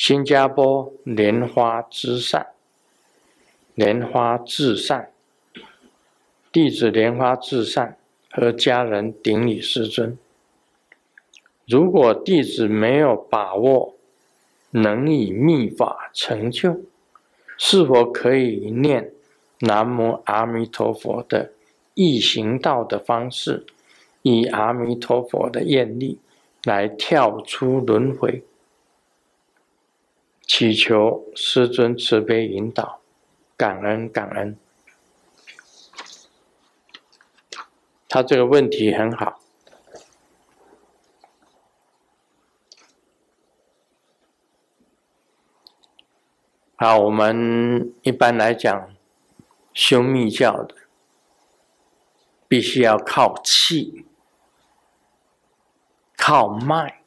新加坡莲花至善，莲花至善，弟子莲花至善和家人顶礼师尊。如果弟子没有把握能以密法成就，是否可以念南无阿弥陀佛的易行道的方式，以阿弥陀佛的愿力来跳出轮回？祈求师尊慈悲引导，感恩感恩。他这个问题很好。好，我们一般来讲，修密教的必须要靠气、靠脉、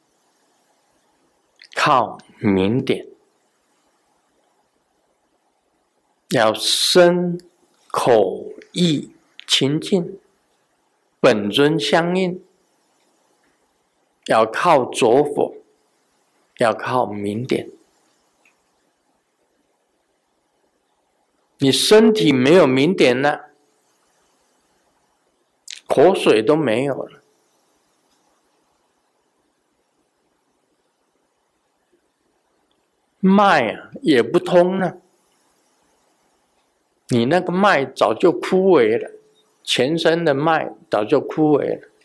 靠明点，要身口意清净，本尊相应，要靠着佛，要靠明点。你身体没有明点了，口水都没有了，脉啊也不通了，你那个脉早就枯萎了，全身的脉早就枯萎了，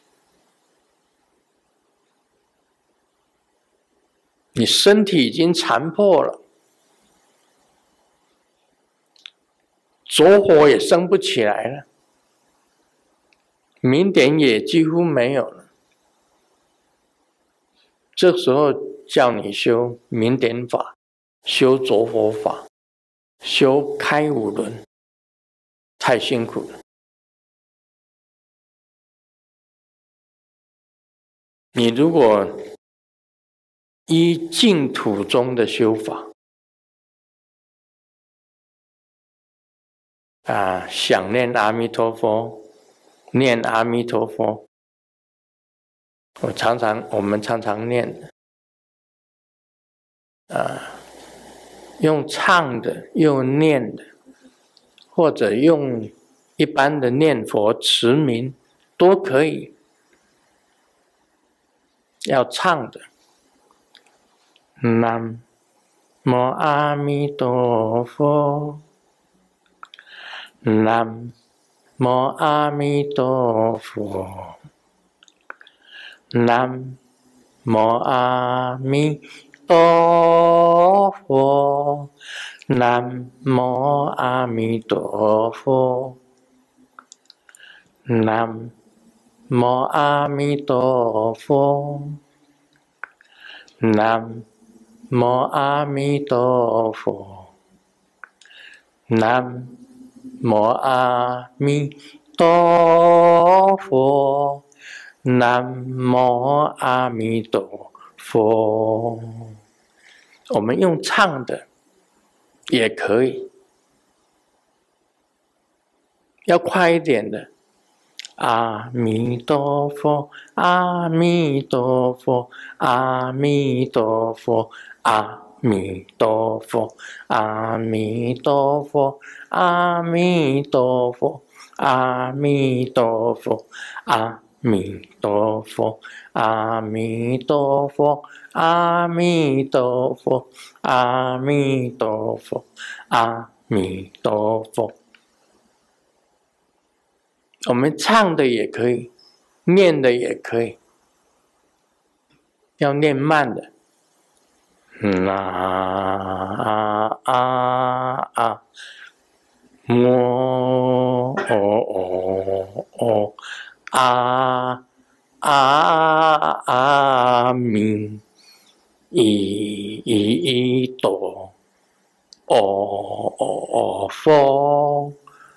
你身体已经残破了，着火也升不起来了，明点也几乎没有了。这时候叫你修明点法，修着火法，修开五轮，太辛苦了。你如果依净土中的修法想念阿弥陀佛，念阿弥陀佛，我们常常念用唱的，用念的，或者用一般的念佛持名都可以。要唱的，南无阿弥陀佛，南无阿弥陀佛，南无阿弥陀佛，南无阿弥陀佛，南无阿弥陀佛，南无阿弥陀佛，南无阿弥陀佛，南无阿弥陀佛。我们用唱的也可以，要快一点的。阿弥陀佛，阿弥陀佛，阿弥陀佛，阿弥陀佛，阿弥陀佛，阿弥陀佛，阿弥陀佛，阿弥陀佛，阿弥陀佛，阿弥陀佛，阿弥陀佛，阿弥陀佛。我们唱的也可以，念的也可以，要念慢的。摩阿弥陀佛。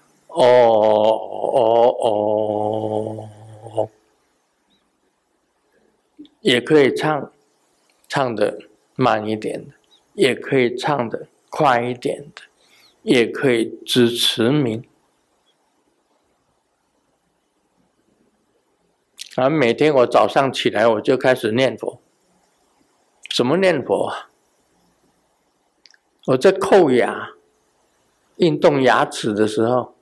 也可以唱的慢一点的，也可以唱的快一点的，也可以只持名。每天我早上起来我就开始念佛。什么念佛啊？ 我在叩牙、运动牙齿的时候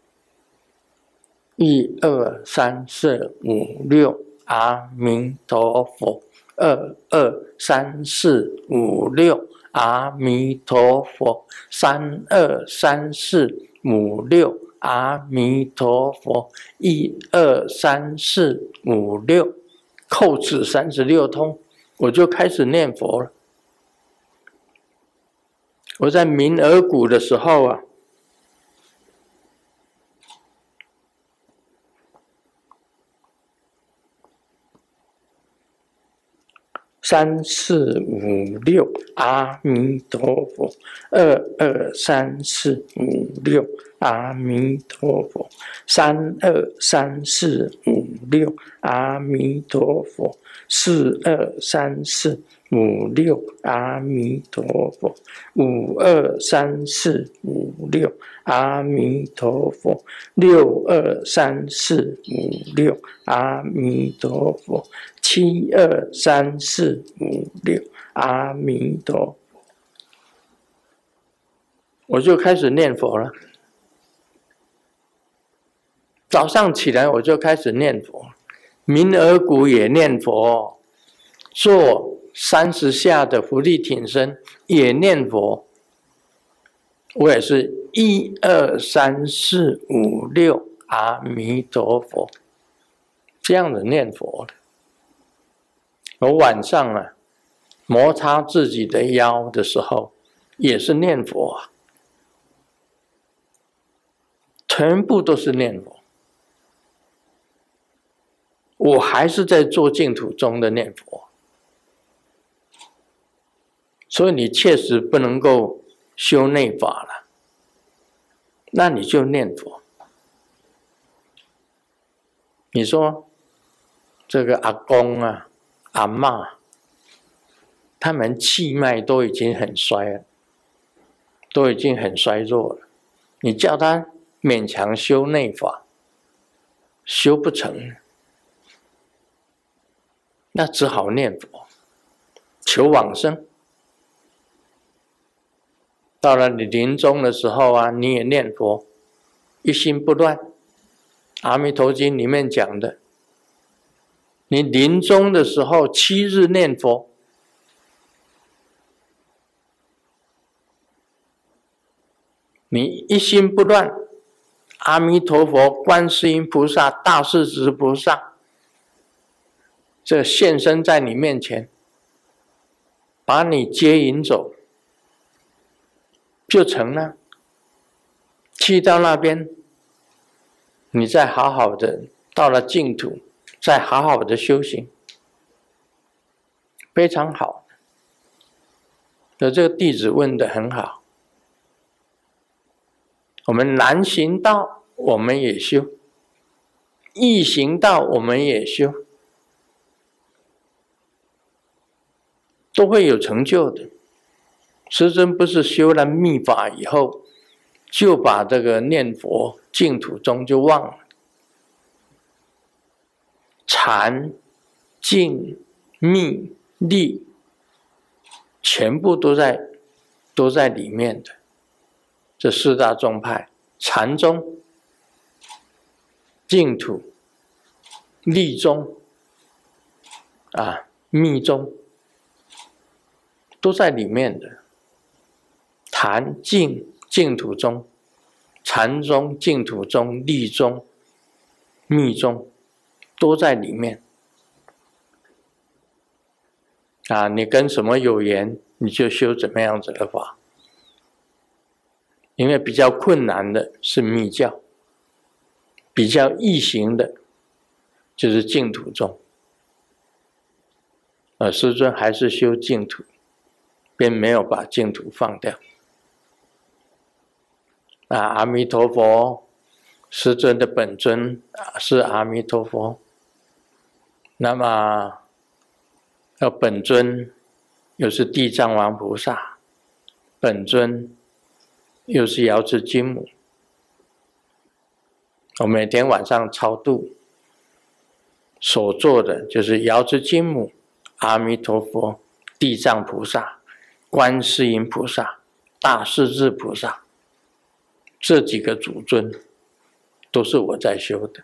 ，1、2、3、4、5、6，阿弥陀佛；2、2、3、4、5、6，阿弥陀佛；3、2、3、4、5、6，阿弥陀佛；1、2、3、4、5、6，叩齿36通，我就开始念佛了。我在明耳谷的时候啊，3、4、5、6，阿弥陀佛；2、2、3、4、5、6，阿弥陀佛；3、2、3、4、5、6，阿弥陀佛；4、2、3、4、5、6，阿弥陀佛；5、2、3、4、5、6，阿弥陀佛；6、2、3、4、5、6，阿弥陀佛；7、2、3、4、5、6，阿弥陀佛。我就开始念佛了。早上起来我就开始念佛，明耳谷也念佛，做30下的伏地挺身也念佛。我也是1、2、3、4、5、6，阿弥陀佛，这样的念佛的。我晚上啊，摩擦自己的腰的时候，也是念佛啊，全部都是念佛。我还是在做净土中的念佛，所以你确实不能够修内法了，那你就念佛。你说这个阿公啊、阿嬷，他们气脉都已经很衰了，都已经很衰弱了，你叫他勉强修内法，修不成，那只好念佛，求往生。到了你临终的时候啊，你也念佛，一心不乱。阿弥陀经里面讲的，你临终的时候7日念佛，你一心不乱，阿弥陀佛、观世音菩萨、大势至菩萨，这现身在你面前，把你接引走，就成了。去到那边，你再好好的到了净土，再好好的修行，非常好。这个弟子问得很好，我们难行道我们也修，易行道我们也修，都会有成就的。师尊不是修了密法以后，就把这个念佛净土中就忘了。禅、净、密、力，全部都在里面的。这4大宗派，禅宗、净土、力宗啊、密宗，都在里面的。禅、净、净土宗、禅宗、净土宗、力宗、密宗，都在里面。啊，你跟什么有缘，你就修怎么样子的法。因为比较困难的是密教，比较易行的就是净土宗。师尊还是修净土，便没有把净土放掉。阿弥陀佛，师尊的本尊是阿弥陀佛。那么本尊又是地藏王菩萨，本尊又是瑶池金母。我每天晚上超度所做的就是瑶池金母、阿弥陀佛、地藏菩萨、观世音菩萨、 大势至菩萨，这几个祖尊都是我在修的。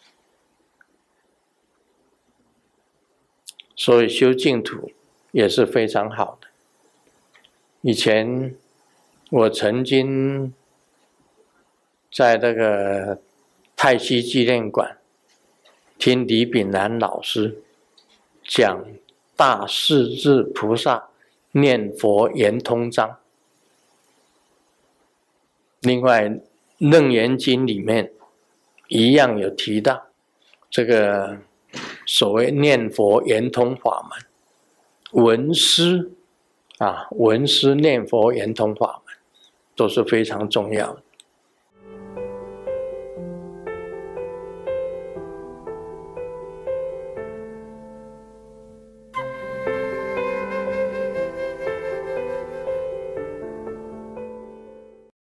所以修净土也是非常好的。以前我曾经在那个太虚纪念馆听李炳南老师讲大势至菩萨念佛圆通章。另外《楞严经》里面一样有提到这个所谓念佛圆通法门，闻思念佛圆通法门都是非常重要的。